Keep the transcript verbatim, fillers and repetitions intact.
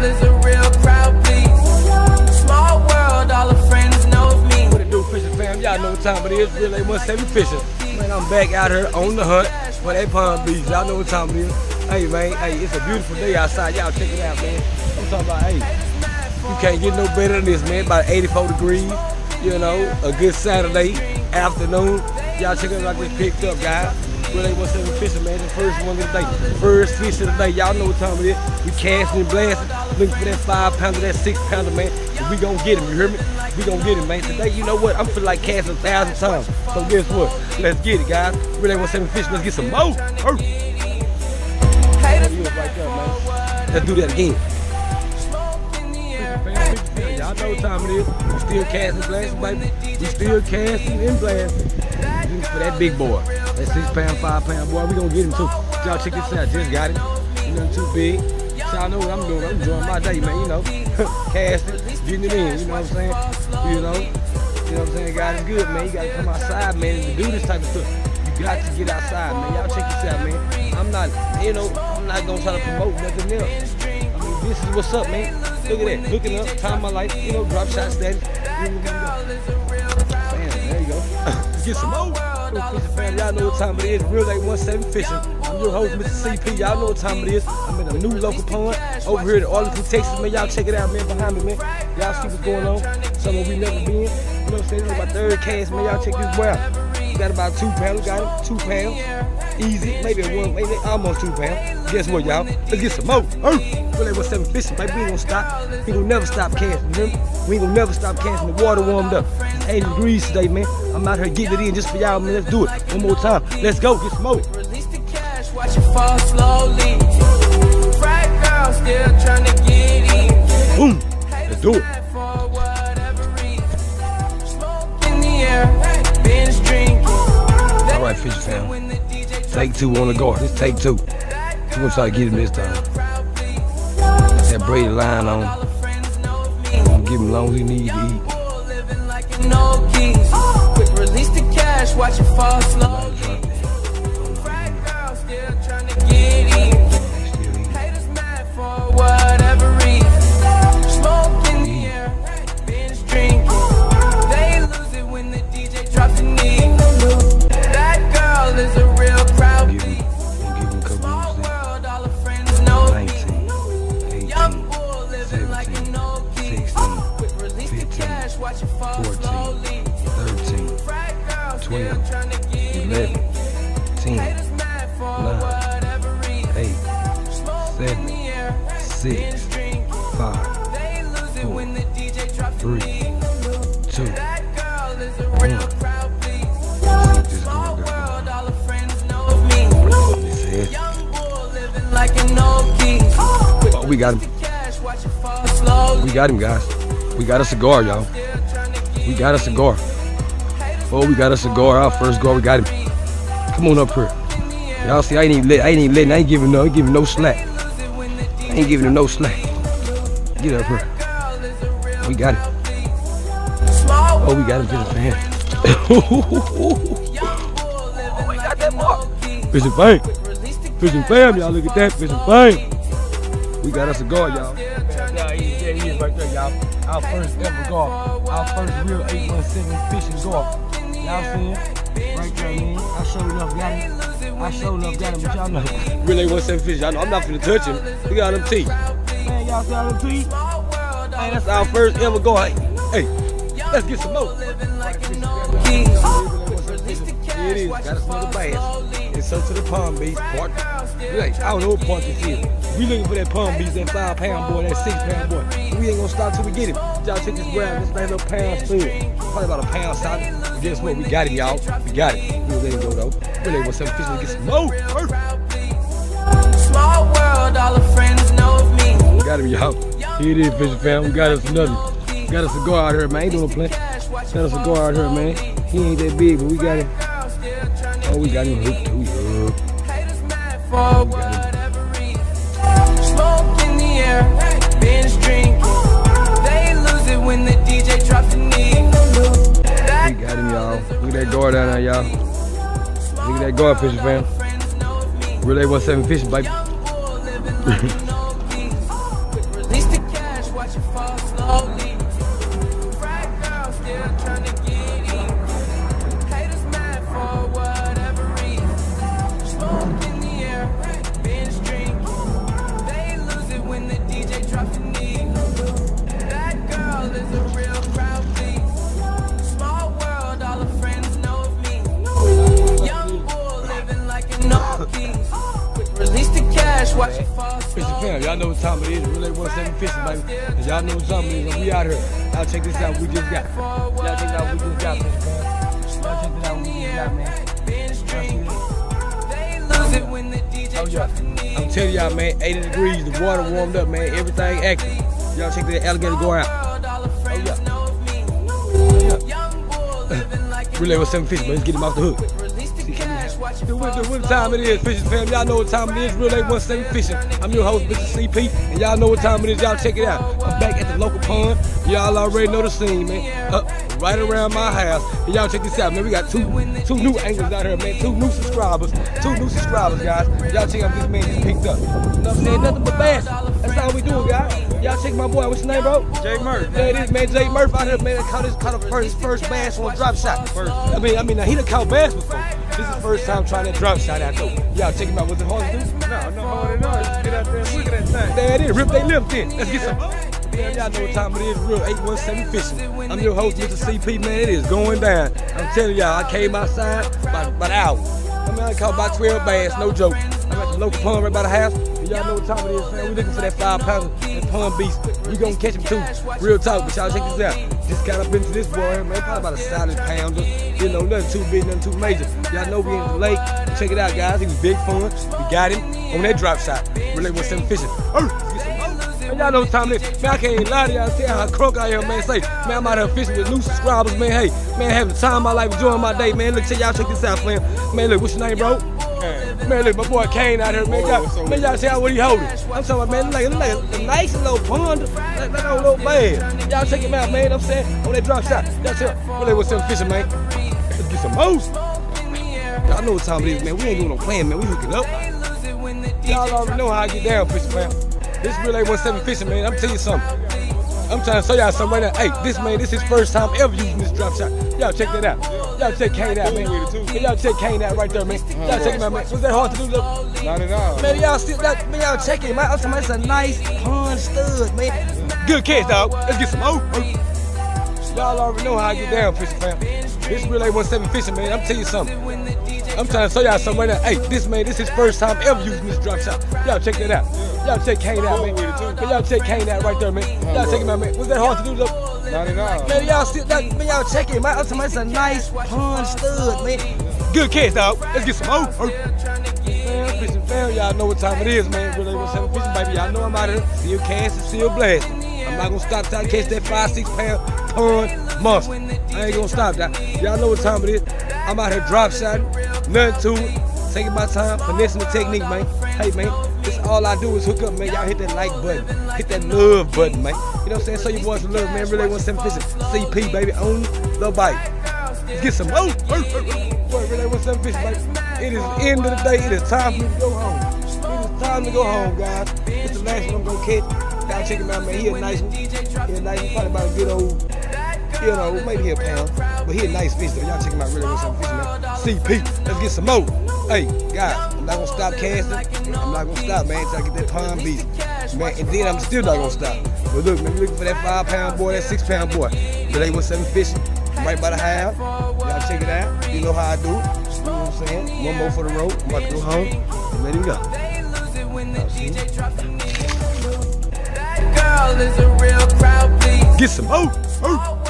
girl is a real crowd, please. Small world, all her friends know of me. What it do, fishing fam? Y'all know what time it is. Real eight one seven fishing. Man, I'm back out here on the hunt for that Palm Beach. Y'all know what time it is. Hey, man, hey, it's a beautiful day outside. Y'all check it out, man. I'm talking about, hey, you can't get no better than this, man. About eighty-four degrees, you know, a good Saturday afternoon. Y'all check it out, I just picked up, guys. Real eight one seven fishing, man. The first one of the day. First fish of the day. Y'all know what time it is. We casting and blasting. Looking for that five pounder, that six pounder, man. And we gonna get him, you hear me? We gonna get him, man. Today, you know what? I'm feeling like casting a thousand times. So guess what? Let's get it, guys. Real eight one seven fishing. Let's get some more. Right there, man. Let's do that again. Y'all know what time it is. We still casting blasting, baby. We still casting and blasting. Looking for that big boy. That six pound, five pound boy. We gonna get him too. Y'all check this out. Just got him. You know, too big. Y'all know what I'm doing. I'm enjoying my day, man. You know, casting, getting it in. You know what I'm saying? You know, you know what I'm saying? God is good, man. You gotta come outside, man, to do this type of stuff. You got to get outside, man. Y'all check this out, man. I'm not, you know, I'm not gonna try to promote nothing else. I mean, this is what's up, man. Look at that. Hooking up, time of my life, you know, drop shot steady. Bam, there you go. Get some more. Fishing fam, y'all know what time it is. Real eight one seven fishing. I'm your host, Mister C P. Y'all know what time it is. I'm in a new local pond over here in Arlington, Texas, man. Y'all check it out, man. Behind me, man. Y'all see what's going on. Somewhere we never been. You know what I'm saying? This is my third cast, man. Y'all check this boy out. We got about two pounds. We got him two pounds. Easy. Maybe one, maybe almost two pounds. Guess what, y'all? Let's get some more. Real eight one seven fishing, baby. We ain't gonna stop. We ain't gonna never stop casting, you know? We ain't gonna never stop casting. The water warmed up. It's eighty degrees today, man. I'm out here getting it in just for y'all, man. Let's do it. One more time. Let's go. Get some more. Release the cash, watch it fall slowly. Frat girl still trying to get in. Boom. Let's do it. Smoke in the air, binge drinking. All right, fishing fam. Take two on the guard. Let's take two. We're gonna try to get him this time. Got that braided line on. I'm gonna give him long as he needs to eat. No keys. Quick release the cash, watch it fall slowly. Frat girl still trying to get in. Haters mad for whatever reason. Smoke in the air, binge drinking. They lose it when the D J drops the knee. That girl is a real crowd. Small world, all her friends know me. Young bull living like an old geese. Quick release the cash, watch it fall slowly. thirteen, twelve, eleven, ten, nine, eight, seven, six, five, four, three, two, one. Oh, we got him. We got him, guys. We got a cigar, y'all. We got a cigar. Oh, we got a cigar. Our first cigar. We got him. Come on up here. Y'all see, I ain't even let, I ain't even letting, I ain't giving no, I ain't giving no slack. I ain't giving him no slack. Get up here. We got him. Oh, we got him, fishing fam. Oh, we got that mark. Fishing fam. Fishing fam, y'all. Look at that, fishing fam. We got a cigar, y'all. Yeah, he is right there, y'all. Our first ever gar. Our first real eight one seven fishing gar. Y'all see him? Right there, man. I sure enough got him. I sure enough got him, but y'all know. Real eight one seven fish. Y'all know I'm not finna touch him. Look at them teeth. Man, y'all see all them teeth? Man, that's our first ever gar. Hey, let's get some more. Here it is. Got us another bass. It's up to the Palm Beach part. Like, I don't know what part this is. We looking for that Palm Beach, that five pound boy, that six pound boy. We ain't gonna stop till we get him. Y'all check this ground. This thing little pound stud. Probably about a pound solid. But guess what? We got him, y'all. We got it. We'll let him go though. Really want some fish to get some more. Small world, all the friends know of me. We got him, y'all. Here it is, fishing fam. We got us another. We got us a cigar out here, man. Ain't doing no play. Got us a cigar out here, man. He ain't that big, but we got him. Oh, we got him hooked too. For whatever reason. Smoke in the air, binge drinking. They lose it when the D J drops the knee. We got him, y'all. Look at that guard down there, y'all. Look at that guard, fishing fam. Real eight one seven fishing, baby. Release the Y'all know what time it is. Relay one seven fishing, baby. And y'all know what time it is. We out here. Y'all check this out. We just got. Y'all check it out. We just got, man. Y'all check it out. We just got, man. Oh yeah. I'm telling y'all, man. eighty degrees. The water warmed up, man. Everything active. Y'all check that alligator go out. Oh yeah. Relay one seven fishing, but let's get him off the hook. What, what time it is, fishing fam? Y'all know what time it is. Relay one seven fishing. I'm your host, Mister C P, and y'all know what time it is. Y'all check it out. I'm back at the local pond. Y'all already know the scene, man. Up right around my house. And y'all check this out, man. We got two two new anglers out here, man. Two new subscribers. Two new subscribers, guys. Y'all check out this man just picked up. You know what I'm saying? Nothing but bass. That's all we do, guys. Y'all check my boy. What's your name, bro? Jay Murph. Yeah, it is, man. Jay Murph out here, man. Caught his caught his first, first bass on a drop shot. First. I mean, I mean, now, he done caught bass before. This is the first time trying that drop shot out though. Y'all check him out. Was it hard to do? No, no harder than ours. Get out there and look at that thing. There it is. Rip they lips in. Let's get some. Man, y'all know what time it is. Real eight one seven fishing. I'm your host, Mister C P, man. It is going down. I'm telling y'all, I came outside about, about an hour. I mean, I caught about twelve bass, no joke. I'm at the local pond right by the house. And y'all know what time it is, man. We looking for that five pounder, that pond beast. We gonna catch him too. Real talk, but y'all check this out. Just got up into this boy, man. Probably about a solid pounder. You know, nothing too big, nothing too major. Y'all know we in the lake. Check it out, guys. He was big fun. We got him on that drop shot. Relay one seven fishing. Man, y'all know what time it is. Man, I can't even lie to y'all. Tell how crunk I am, man. Say, man, I'm out here fishing with new subscribers, man. Hey, man, having the time of my life, enjoying my day, man. Look, check y'all check this out, man. Man, look, what's your name, bro? Man, look, my boy Kane out here, man. Y'all, man, y'all see how what he holding. I'm talking about, man, like, like a, a nice little pond, like, like a little bad. Y'all check him out, man. I'm saying, on that drop shot. Y'all check out. Relay one seven fishing, man. Let's get some moose. Y'all know what time it is, man. We ain't doing no playing, man. We hooking up. Y'all already know how I get down, fishing, man. This Relay one seven fishing, man. I'm telling you something. I'm trying to show y'all something right now. Hey, this man, this is his first time ever using this drop shot. Y'all check that out. Y'all check Kane out, man. Y'all check Kane out right there, man. Y'all check him out, man. Was that hard to do, look? Not at all. Man, y'all still, that, man, y'all check him out. I'm talking about, it's a nice pond stud, man. Good catch, dog. Let's get some more. Y'all already know how I get down, fishing fam. This Relay one seven fishing, man. I'm telling you something. I'm trying to show y'all something right now. Hey, this man, this is his first time ever using this drop shot. Y'all check that out. Y'all check Kane out, man. Man, y'all check Kane out right there, man. Y'all check him out, man. Was that hard to do, look? Not at all. Man, y'all still, that, man, y'all check him out. I'm talking about, it's a nice pond stud, man. Good catch, dog. Let's get some more. Man, fishing fam, y'all know what time it is, man. Relay one seven fishing, baby. Y'all know I'm out here. Still casting, still blasting. I'm not gonna stop till I catch that five, six pound pond monster. I ain't gonna stop that. Y'all know what time it is. I'm out here drop shotting, nothing to it. Taking my time, finessing the technique, man. Hey, man, this all I do is hook up, man. Y'all hit that like button, hit that love button, man. You know what I'm saying? Show your boys some love, man. Relay one seven fishing, C P, baby, on the bite. Let's get some more. Boy, Relay one seven fishing, baby. It is the end of the day. It is time for me to go home. It is time to go home, guys. It's the last one I'm gonna catch. Y'all check him out, man. He a nice one. He a nice one. Probably about a good old, you know, maybe a pound. But he a nice fish, though. Y'all check him out. Relay one seven fishing, man. C P. Let's get some more. Hey, guys, I'm not gonna stop casting. I'm not gonna stop, man, until I get that pond beast. Man, and then I'm still not gonna stop. But look, man, we looking for that five pound boy, that six pound boy. Relay one seven fishing. Right by the house. Y'all check it out. You know how I do it. You know what I'm saying? One more for the road. I'm about to go home and let him go. Girl is a real crowd, please. Get some more.